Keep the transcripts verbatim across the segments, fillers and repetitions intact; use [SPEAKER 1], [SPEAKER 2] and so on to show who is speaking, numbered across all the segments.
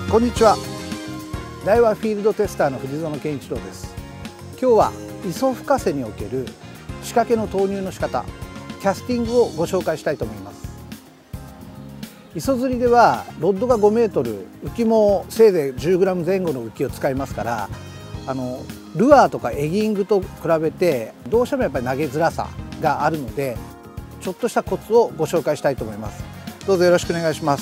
[SPEAKER 1] こんにちは。大和フィールドテスターの藤園健一郎です。今日は磯深瀬における仕掛けの投入の仕方、キャスティングをご紹介したいと思います。磯釣りではロッドがごメートル、浮きもせいぜいじゅうグラム前後の浮きを使いますから、あのルアーとかエギングと比べてどうしてもやっぱり投げづらさがあるので、ちょっとしたコツをご紹介したいと思います。どうぞよろしくお願いします。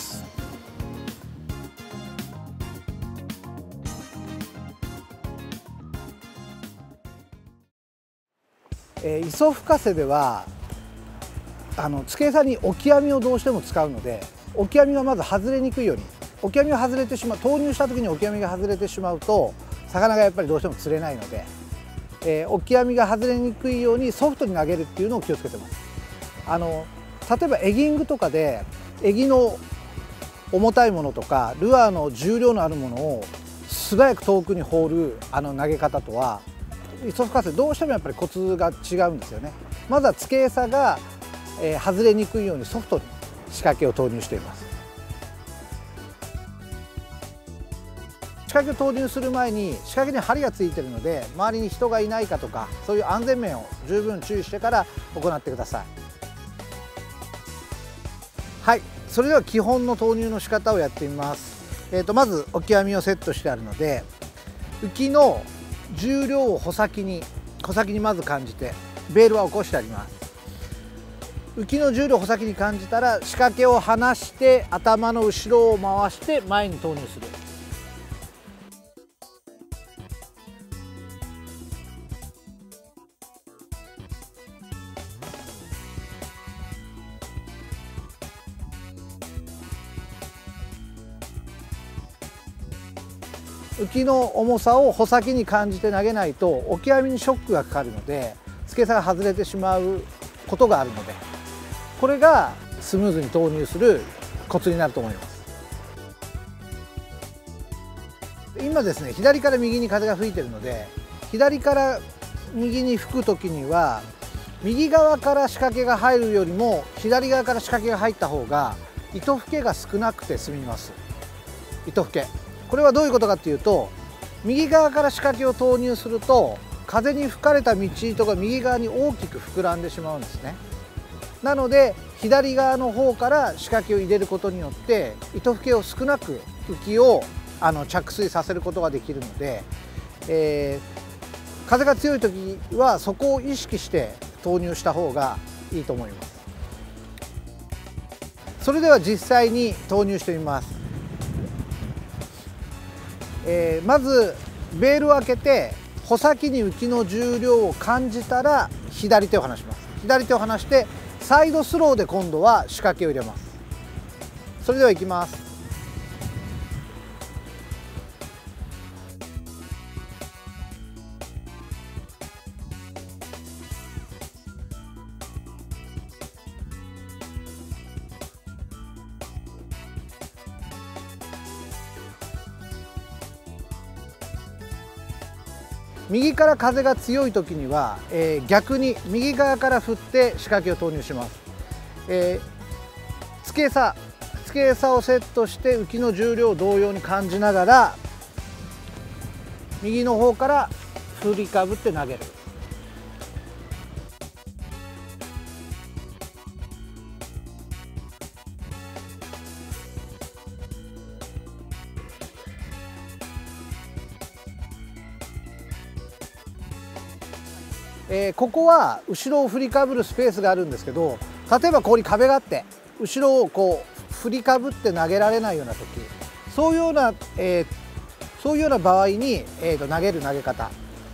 [SPEAKER 1] えー、磯深瀬ではあの付け餌にオキアミをどうしても使うので、オキアミがまず外れにくいように、オキアミが外れてしまう、投入した時にオキアミが外れてしまうと魚がやっぱりどうしても釣れないので、えー、オキアミが外れにくいようにソフトに投げるっていうのを気をつけてます。あの例えばエギングとかでエギの重たいものとかルアーの重量のあるものを素早く遠くに放るあの投げ方とは、磯深瀬どうしてもやっぱりコツが違うんですよね。まずは付け餌が、えー、外れにくいようにソフトに仕掛けを投入しています。仕掛けを投入する前に仕掛けに針がついているので、周りに人がいないかとかそういう安全面を十分注意してから行ってください。はい、それでは基本の投入の仕方をやってみます。えーとまずオキアミをセットしてあるので、浮きの重量を穂先に穂先にまず感じてベールは起こしてあります。浮きの重量を穂先に感じたら仕掛けを離して頭の後ろを回して前に投入する。浮きの重さを穂先に感じて投げないとオキアミにショックがかかるので、付け餌が外れてしまうことがあるので、これがスムーズに投入するコツになると思います。今ですね、左から右に風が吹いているので、左から右に吹く時には右側から仕掛けが入るよりも左側から仕掛けが入った方が糸吹けが少なくて済みます。糸吹け、これはどういうことかっていうと、右側から仕掛けを投入すると風に吹かれた道糸が右側に大きく膨らんでしまうんですね。なので左側の方から仕掛けを入れることによって糸吹けを少なく浮きをあの着水させることができるので、えー、風が強い時はそこを意識して投入した方がいいと思います。それでは実際に投入してみます。えー、まずベールを開けて穂先に浮きの重量を感じたら左手を離します。左手を離してサイドスローで今度は仕掛けを入れます。それではいきます。右から風が強い時には、えー、逆に右側から振って仕掛けを投入します。えー、付け餌付け餌をセットして浮きの重量を同様に感じながら右の方から振りかぶって投げる。えー、ここは後ろを振りかぶるスペースがあるんですけど、例えばここに壁があって後ろをこう振りかぶって投げられないような時、そういうような、えー、そういうような場合に、えー、と投げる投げ方、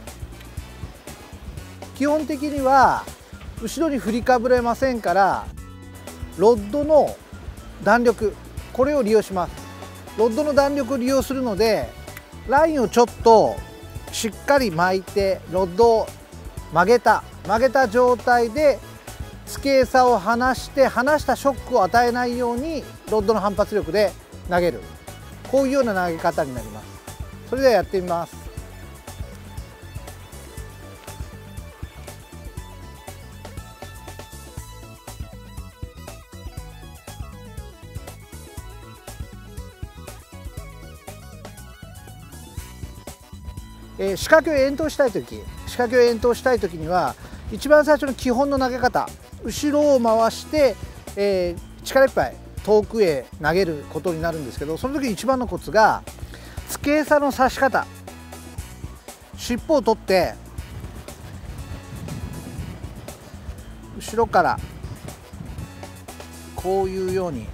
[SPEAKER 1] 基本的には後ろに振りかぶれませんから、ロッドの弾力、これを利用します。ロッドの弾力を利用するので、ラインをちょっとしっかり巻いてロッドを曲げた曲げた状態で付け餌を離して離したショックを与えないようにロッドの反発力で投げる、こういうような投げ方になります。それではやってみます。 えー、仕掛けを遠投したい時仕掛けを遠投したい時には一番最初の基本の投げ方、後ろを回して、えー、力いっぱい遠くへ投げることになるんですけど、その時一番のコツが付け餌の刺し方。尻尾を取って後ろからこういうように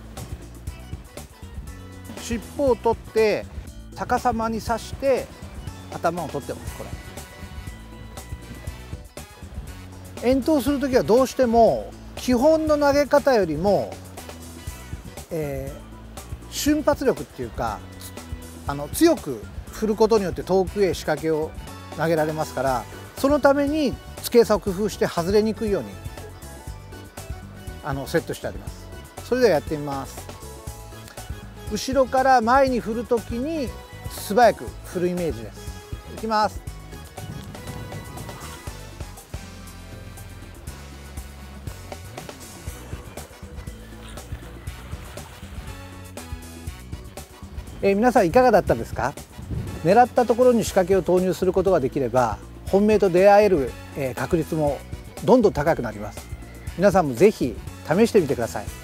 [SPEAKER 1] 尻尾を取って逆さまに刺して頭を取ってます。これ遠投する時はどうしても基本の投げ方よりも、えー、瞬発力っていうかあの強く振ることによって遠くへ仕掛けを投げられますから、そのために付け餌を工夫して外れにくいようにあのセットしてあります。それではやってみます。後ろから前に振るときに素早く振るイメージです。いきます。えー、皆さんいかがだったですか？狙ったところに仕掛けを投入することができれば本命と出会える、えー、確率もどんどん高くなります。皆さんもぜひ試してみてください。